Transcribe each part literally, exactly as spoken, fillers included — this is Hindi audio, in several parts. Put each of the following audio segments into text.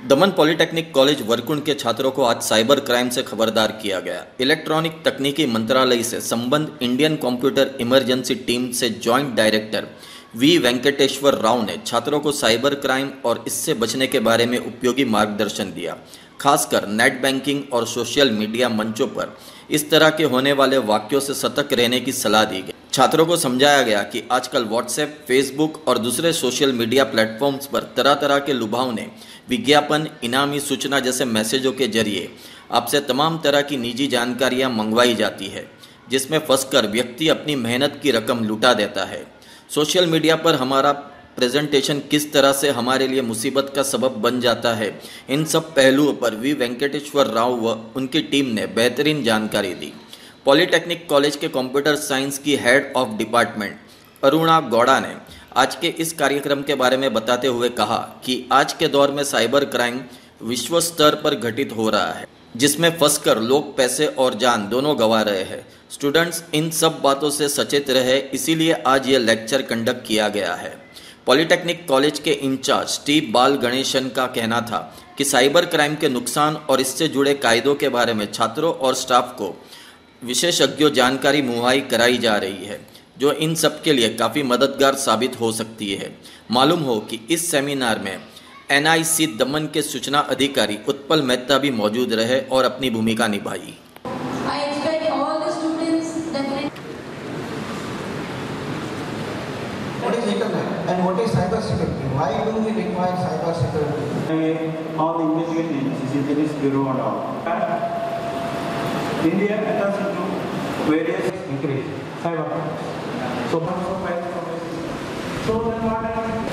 दमन पॉलिटेक्निक कॉलेज वरकुंड के छात्रों को आज साइबर क्राइम से खबरदार किया गया। इलेक्ट्रॉनिक तकनीकी मंत्रालय से संबंध इंडियन कंप्यूटर इमरजेंसी टीम से joint director V Venkateshwar Rao ने छात्रों को साइबर क्राइम और इससे बचने के बारे में उपयोगी मार्गदर्शन दिया। खासकर नेट बैंकिंग और सोशल मीडिया मंचों पर इस तरह के होने वाले वाक्यों से सतर्क रहने की सलाह दी गई। छात्रों को समझाया गया कि आजकल व्हाट्सएप, फेसबुक और दूसरे सोशल मीडिया प्लेटफॉर्म्स पर तरह तरह के लुभावने विज्ञापन, इनामी सूचना जैसे मैसेजों के जरिए आपसे तमाम तरह की निजी जानकारियां मंगवाई जाती है, जिसमें फंसकर व्यक्ति अपनी मेहनत की रकम लुटा देता है। सोशल मीडिया पर हमारा प्रेजेंटेशन किस तरह से हमारे लिए मुसीबत का सबब बन जाता है, इन सब पहलुओं पर वी वेंकटेश्वर राव व उनकी टीम ने बेहतरीन जानकारी दी। पॉलिटेक्निक कॉलेज के कंप्यूटर साइंस की head of department Aruna Gowda ने आज के इस कार्यक्रम के बारे में बताते हुए कहा कि आज के दौर में साइबर क्राइम विश्व स्तर पर घटित हो रहा है, जिसमें फंसकर लोग पैसे और जान दोनों गंवा रहे हैं। स्टूडेंट्स इन सब बातों से सचेत रहे, इसीलिए आज ये लेक्चर कंडक्ट किया गया है। पॉलिटेक्निक कॉलेज के इंचार्ज स्टीव बाल गणेशन का कहना था कि साइबर क्राइम के नुकसान और इससे जुड़े कायदों के बारे में छात्रों और स्टाफ को विशेषज्ञों जानकारी मुहैया कराई जा रही है, जो इन सब के लिए काफ़ी मददगार साबित हो सकती है। मालूम हो कि इस सेमिनार में एन आई सी दमन के सूचना अधिकारी उत्पल मेहता भी मौजूद रहे और अपनी भूमिका निभाई। What is internet and what is cyber security? Why do we require cyber security? All the investigation agencies, there is bureau and all. India enters into various Increase cyber crimes. So much for cyber. So then what happens?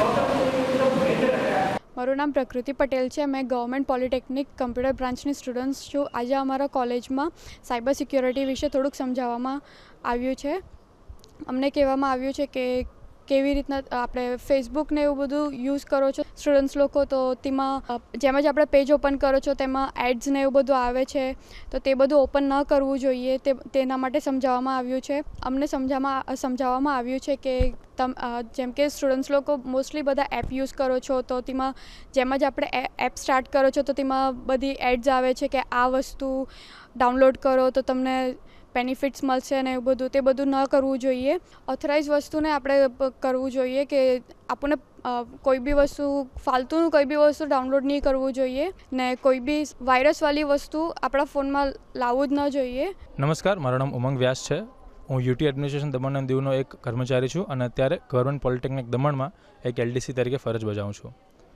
મારું નામ પ્રકૃતિ પટેલ છે। મેં ગવર્મેન્ટ પોલિટેકનિક કમ્પ્યુટર બ્રાન્ચની સ્ટુડન્ટ્સ છું। આજે અમારા કોલેજમાં સાયબર સિક્યોરિટી વિશે થોડુંક સમજાવવામાં આવ્યું છે। અમને કહેવામાં આવ્યું છે કે કેવી રીતના આપણે ફેસબુક ને એવું બધું યુઝ કરો છો સ્ટુડન્ટ્સ લોકો, તો તેમાં જેમ જ આપણે પેજ ઓપન કરો છો તેમાં એડ્સ ને એવું બધું આવે છે, તો તે બધું ઓપન ન કરવું જોઈએ, તે તેના માટે સમજાવવામાં આવ્યું છે। અમને સમજાવવામાં સમજાવવામાં આવ્યું છે કે તમ જેમ કે સ્ટુડન્ટ્સ લોકો મોસ્ટલી બધા એપ યુઝ કરો છો, તો તેમાં જેમ જ આપણે એપ સ્ટાર્ટ કરો છો તો તેમાં બધી એડ્સ આવે છે કે આ વસ્તુ ડાઉનલોડ કરો તો તમને બેનિફિટ્સ મળશે ને એવું બધું, તે બધું ન કરવું જોઈએ। ઓથોરાઇઝ વસ્તુને આપણે કરવું જોઈએ કે આપણને કોઈ બી વસ્તુ ફાલતુનું કોઈ બી વસ્તુ ડાઉનલોડ નહીં કરવું જોઈએ ને કોઈ બી વાયરસવાળી વસ્તુ આપણા ફોનમાં લાવવું જ ન જોઈએ। નમસ્કાર, મારું નામ ઉમંગ વ્યાસ છે। હું યુટી એડમિનિસ્ટ્રેશન દમણ અને દીવનો એક કર્મચારી છું અને અત્યારે ગવર્મેન્ટ પોલિટેકનિક દમણમાં એક એલડીસી તરીકે ફરજ બજાવું છું।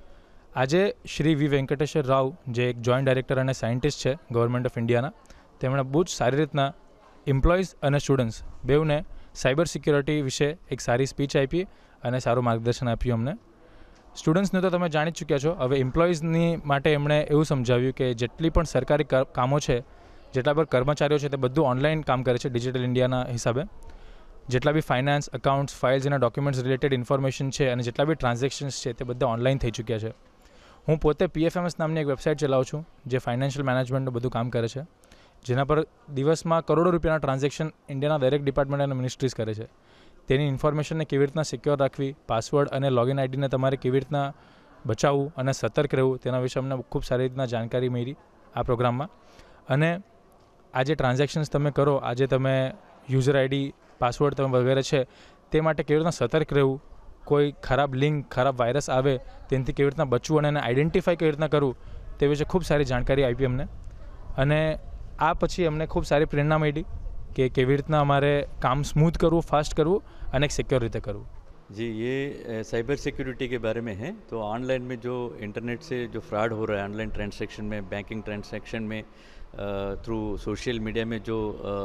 આજે શ્રી વી વેંકટેશ્વર રાવ, જે એક જોઈન્ટ ડાયરેક્ટર અને સાયન્ટિસ્ટ છે ગવર્મેન્ટ ઓફ ઇન્ડિયાના, તેમણે બહુ જ સારી રીતના એમ્પ્લોઈઝ અને સ્ટુડન્ટ્સ બેઉને સાયબર સિક્યોરિટી વિશે એક સારી સ્પીચ આપી અને સારું માર્ગદર્શન આપ્યું અમને। સ્ટુડન્ટ્સને તો તમે જાણી જ ચૂક્યા છો। હવે એમ્પ્લોઈઝની માટે એમણે એવું સમજાવ્યું કે જેટલી પણ સરકારી કામો છે, જેટલા પણ કર્મચારીઓ છે, તે બધું ઓનલાઈન કામ કરે છે ડિજિટલ ઇન્ડિયાના હિસાબે। જેટલા બી ફાઇનાન્સ, અકાઉન્ટ્સ, ફાઇલ્સ અને ડોક્યુમેન્ટ્સ રિલેટેડ ઇન્ફોર્મેશન છે અને જેટલા બી ટ્રાન્ઝેક્શન્સ છે તે બધા ઓનલાઈન થઈ ચૂક્યા છે। હું પોતે પીએફએમએસ નામની એક વેબસાઇટ ચલાવું છું, જે ફાઇનાન્શિયલ મેનેજમેન્ટનું બધું કામ કરે છે, જેના પર દિવસમાં કરોડો રૂપિયાના ટ્રાન્ઝેક્શન ઇન્ડિયાના દરેક ડિપાર્ટમેન્ટ અને મિનિસ્ટ્રીઝ કરે છે। તેની ઇન્ફોર્મેશનને કેવી રીતના સિક્યોર રાખવી, પાસવર્ડ અને લોગિન આઈડીને તમારે કેવી રીતના બચાવવું અને સતર્ક રહેવું, તેના વિશે અમને ખૂબ સારી રીતના જાણકારી મળી આ પ્રોગ્રામમાં। અને આ જે ટ્રાન્ઝેક્શન્સ તમે કરો, આજે તમે યુઝર આઈડી, પાસવર્ડ તમે વગેરે છે, તે માટે કેવી રીતના સતર્ક રહેવું, કોઈ ખરાબ લિંક, ખરાબ વાયરસ આવે તેનાથી કેવી રીતના બચવું અને એને આઈડેન્ટિફાઈ કેવી રીતના કરવું, તે વિશે ખૂબ સારી જાણકારી આપી અમને। અને આ પછી અમને ખૂબ સારી પ્રેરણા મળી કે કેવી રીતના અમારે કામ સ્મૂથ કરવું, ફાસ્ટ કરવું અને એક સિક્યોર રીતે કરવું। जी, ये साइबर सिक्योरिटी के बारे में है। तो ऑनलाइन में जो इंटरनेट से जो फ्रॉड हो रहा है, ऑनलाइन ट्रांजैक्शन में, बैंकिंग ट्रांजैक्शन में, थ्रू सोशल मीडिया में जो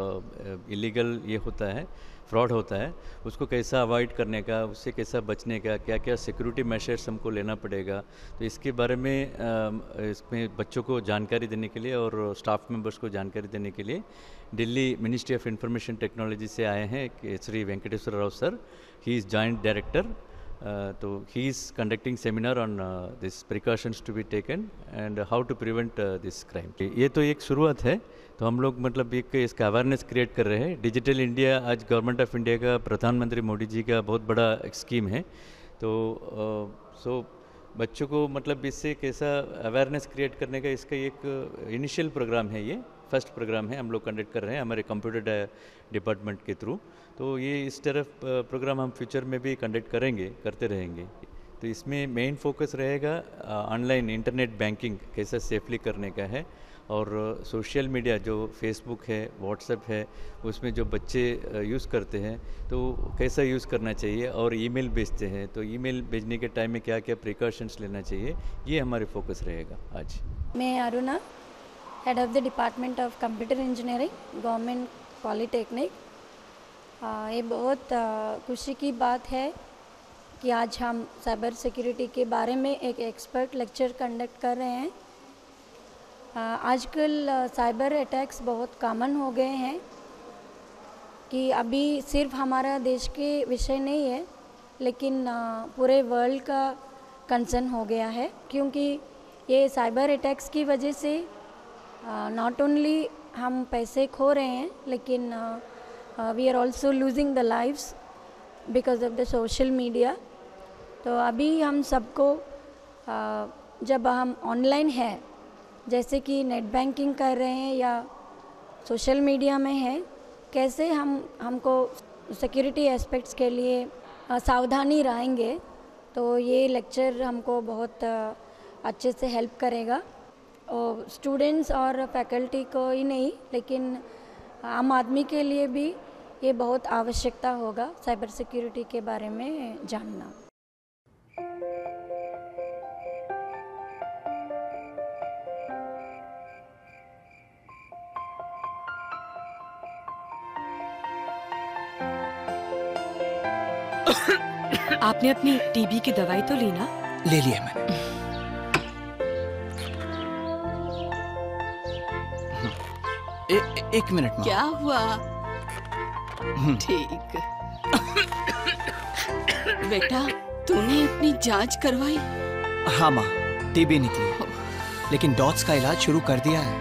इलीगल ये होता है, फ्रॉड होता है, उसको कैसा अवॉइड करने का, उससे कैसा बचने का, क्या क्या सिक्योरिटी मेजर्स हमको लेना पड़ेगा, तो इसके बारे में इसमें बच्चों को जानकारी देने के लिए और स्टाफ मेंबर्स को जानकारी देने के लिए Delhi ministry of information technology से आए हैं Shri Venkateshwar Rao sir. He is joint director. तो he is conducting seminar on this precautions to be taken and how to prevent this crime. ये तो एक शुरुआत है, तो हम लोग मतलब एक इसका अवेयरनेस क्रिएट कर रहे हैं। डिजिटल इंडिया आज गवर्नमेंट ऑफ इंडिया का, प्रधानमंत्री मोदी जी का बहुत बड़ा एक स्कीम है। तो सो बच्चों को मतलब इससे कैसा अवेयरनेस क्रिएट करने का इसका एक इनिशियल प्रोग्राम है, ये फर्स्ट प्रोग्राम है हम लोग कंडक्ट कर रहे हैं हमारे कंप्यूटर डिपार्टमेंट के थ्रू। तो ये इस तरफ प्रोग्राम हम फ्यूचर में भी कंडक्ट करेंगे, करते रहेंगे। तो इसमें मेन फोकस रहेगा ऑनलाइन इंटरनेट बैंकिंग कैसा सेफली करने का है, और सोशल मीडिया जो फेसबुक है, व्हाट्सएप है, उसमें जो बच्चे यूज़ करते हैं तो कैसा यूज़ करना चाहिए, और ईमेल भेजते हैं तो ईमेल भेजने के टाइम में क्या क्या प्रिकॉशंस लेना चाहिए, ये हमारे फोकस रहेगा आज। मैं Aruna, head of the department of computer engineering, government polytechnic. ये बहुत आ, खुशी की बात है कि आज हम साइबर सिक्योरिटी के बारे में एक एक्सपर्ट लेक्चर कंडक्ट कर रहे हैं। आजकल साइबर अटैक्स बहुत कॉमन हो गए हैं कि अभी सिर्फ हमारा देश के विषय नहीं है, लेकिन पूरे वर्ल्ड का कंसर्न हो गया है, क्योंकि ये साइबर अटैक्स की वजह से नॉट ओनली हम पैसे खो रहे हैं, लेकिन we are also losing the lives because of the social media. तो अभी हम सबको uh, जब हम ऑनलाइन है, जैसे कि नेट बैंकिंग कर रहे हैं या सोशल मीडिया में है, कैसे हम हमको सिक्योरिटी एस्पेक्ट्स के लिए uh, सावधानी रहेंगे। तो ये लेक्चर हमको बहुत uh, अच्छे से हेल्प करेगा, और स्टूडेंट्स और फैकल्टी को ही नहीं, लेकिन आम आदमी के लिए भी ये बहुत आवश्यकता होगा साइबर सिक्योरिटी के बारे में जानना। आपने अपनी टीबी की दवाई तो ली ना? ले लिया मैंने। ए, ए, एक मिनट में। क्या हुआ? ठीक। बेटा, तूने अपनी जांच करवाई? हाँ माँ, टीबी निकली, लेकिन डॉट्स का इलाज शुरू कर दिया है।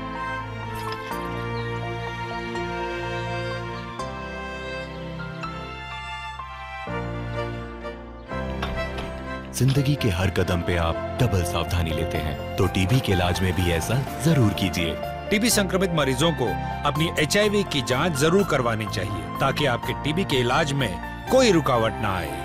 जिंदगी के हर कदम पे आप डबल सावधानी लेते हैं, तो टीबी के इलाज में भी ऐसा जरूर कीजिए। टीबी संक्रमित मरीजों को अपनी एचआईवी की जांच जरूर करवानी चाहिए, ताकि आपके टीबी के इलाज में कोई रुकावट ना आए।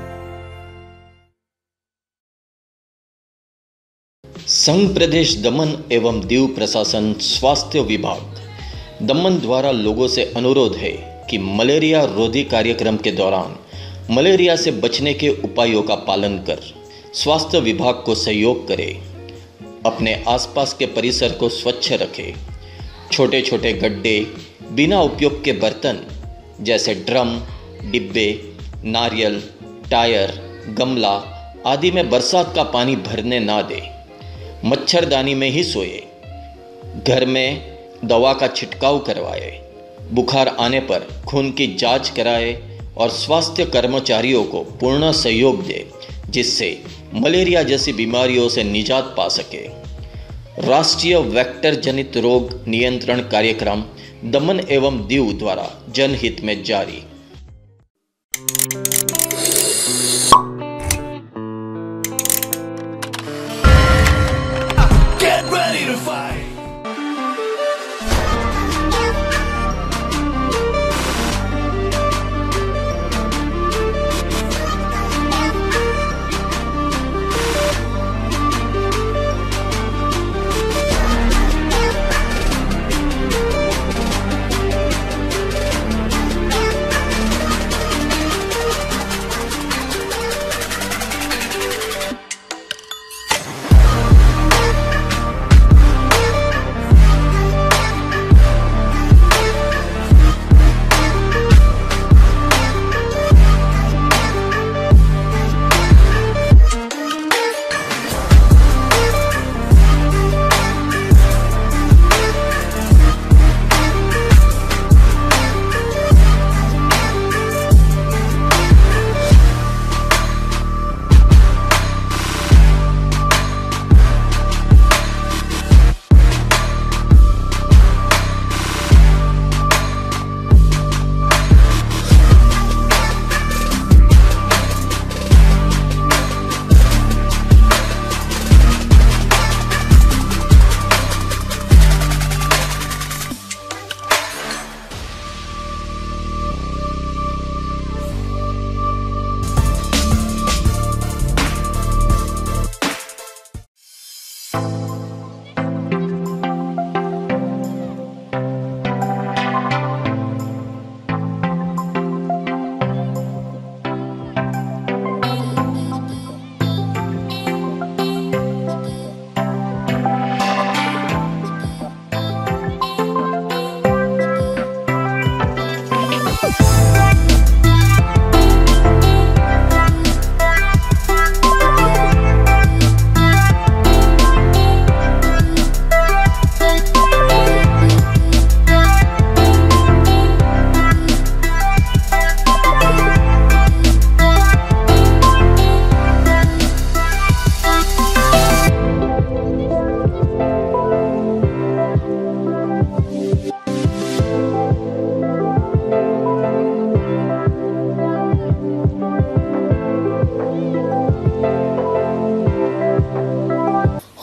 संघ प्रदेश दमन एवं दीव प्रशासन स्वास्थ्य विभाग दमन द्वारा लोगों से अनुरोध है कि मलेरिया रोधी कार्यक्रम के दौरान मलेरिया से बचने के उपायों का पालन कर स्वास्थ्य विभाग को सहयोग करें, अपने आसपास के परिसर को स्वच्छ रखें, छोटे छोटे गड्ढे, बिना उपयोग के बर्तन जैसे ड्रम, डिब्बे, नारियल, टायर, गमला आदि में बरसात का पानी भरने ना दें, मच्छरदानी में ही सोए, घर में दवा का छिड़काव करवाए, बुखार आने पर खून की जांच कराए और स्वास्थ्य कर्मचारियों को पूर्ण सहयोग दे, जिससे मलेरिया जैसी बीमारियों से निजात पा सके। राष्ट्रीय वेक्टर जनित रोग नियंत्रण कार्यक्रम दमन एवं दीव द्वारा जनहित में जारी। Get ready to fight!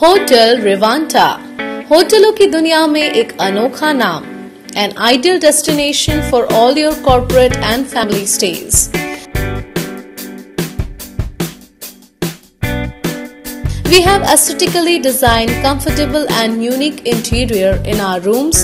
Hotel Rivanta, होटलों की दुनिया में एक अनोखा नाम, an ideal destination for all your corporate and family stays. We have aesthetically designed, comfortable and unique interior in our rooms.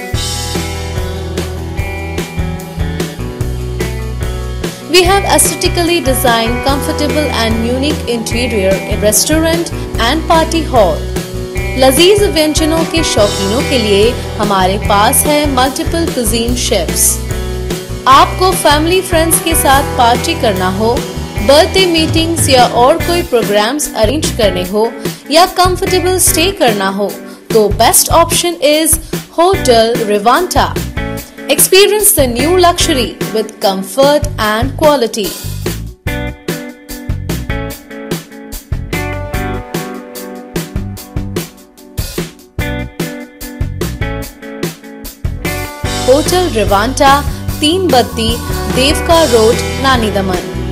We have aesthetically designed, comfortable and unique interior in restaurant and party hall. लजीज व्यंजनों के शौकीनों के लिए हमारे पास है मल्टीपल कुजीन शेफ्स। आपको फैमिली फ्रेंड्स के साथ पार्टी करना हो, बर्थडे मीटिंग्स या और कोई प्रोग्राम्स अरेंज करने हो या कंफर्टेबल स्टे करना हो तो best option is hotel Rivanta. Experience the new luxury with comfort and quality. Hotel Rivanta, Teen Batti Devka road, नानी दमन।